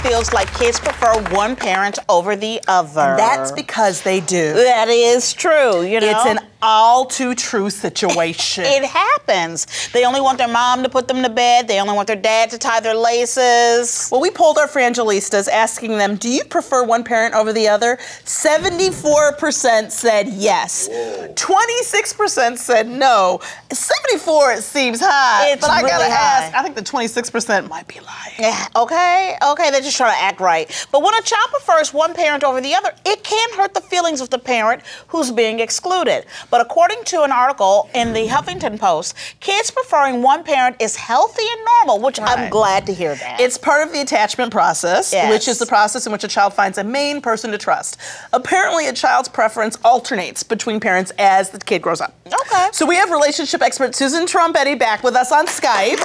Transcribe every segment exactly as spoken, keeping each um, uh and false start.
feels like kids prefer one parent over the other. That's because they do. That is true, you know. It's an all too true situation. It happens. They only want their mom to put them to bed. They only want their dad to tie their laces. Well, we polled our Frangelistas asking them, do you prefer one parent over the other? seventy-four percent said yes. Whoa. twenty-six percent said no. seventy-four it seems high, it's but I really gotta high. ask, I think the twenty-six percent might be lying. Yeah, okay, okay, they're just trying to act right. But when a child prefers one parent over the other, it can hurt the feelings of the parent who's being excluded. But according to an article in the Huffington Post, kids preferring one parent is healthy and normal, which right. I'm glad to hear that. It's part of the attachment process, yes. which is the process in which a child finds a main person to trust. Apparently, a child's preference alternates between parents as the kid grows up. Okay. So we have relationship expert Susan Trombetti back with us on Skype.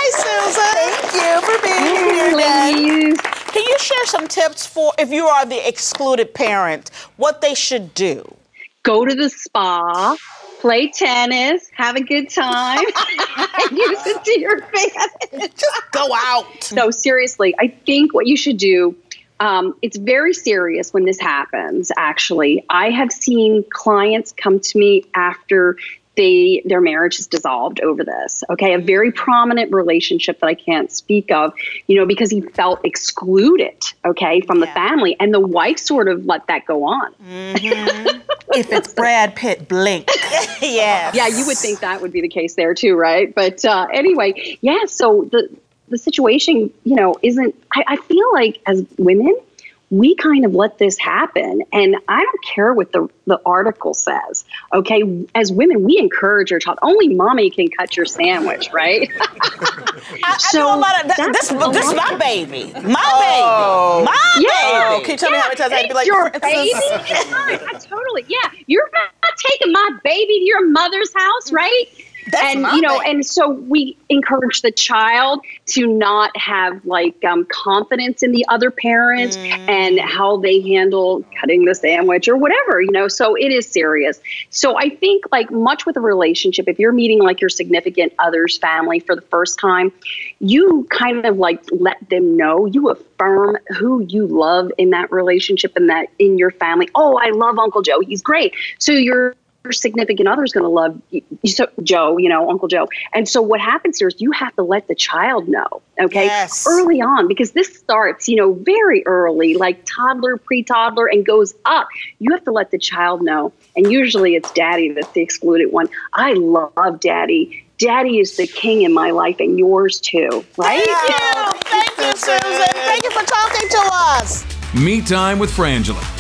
Hi, Susan. Thank you for being here again. Can you share some tips for if you are the excluded parent, what they should do? Go to the spa, play tennis, have a good time, and use it to your advantage. Just go out. No, seriously, I think what you should do, um, it's very serious when this happens, actually. I have seen clients come to me after they their marriage is dissolved over this, okay? A very prominent relationship that I can't speak of, you know, because he felt excluded, okay, from the yeah. family. And the wife sort of let that go on. Mm-hmm. If it's Brad Pitt, blink. Yeah. Yeah, you would think that would be the case there too, right? But uh, anyway, yeah, so the, the situation, you know, isn't, I, I feel like as women, we kind of let this happen. And I don't care what the, the article says, okay? As women, we encourage your child. Only mommy can cut your sandwich, right? I, so I know a lot of, that, this, this is my baby. My oh. baby. My yeah. baby. Can you tell yeah, me how many times I had to be like, your Francis? baby? It's fine. I totally, yeah. You're not taking my baby to your mother's house, right? That's and, my you know, baby. and so we encourage the child to not have like um, confidence in the other parent mm. and how they handle cutting the sandwich or whatever, you know, so it is serious. So I think like much with a relationship, if you're meeting like your significant other's family for the first time, you kind of like let them know, you affirm who you love in that relationship and that in your family. Oh, I love Uncle Joe. He's great. So you're your significant other is going to love you, so Joe, you know, Uncle Joe. And so what happens here is you have to let the child know, okay, yes. early on, because this starts, you know, very early, like toddler, pre-toddler, and goes up. You have to let the child know. And usually it's daddy that's the excluded one. I love daddy. Daddy is the king in my life and yours too, right? Thank you. Thank you, Susan. Thank you for talking to us. Me Time with Frangela.